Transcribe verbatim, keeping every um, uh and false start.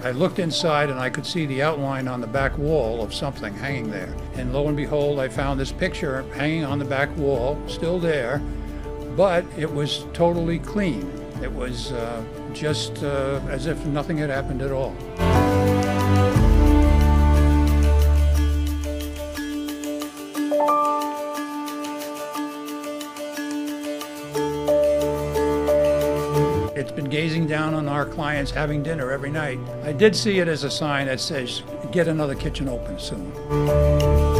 I looked inside and I could see the outline on the back wall of something hanging there. And lo and behold, I found this picture hanging on the back wall, still there, but it was totally clean. It was uh, just uh, as if nothing had happened at all. It's been gazing down on our clients having dinner every night. I did see it as a sign that says, get another kitchen open soon.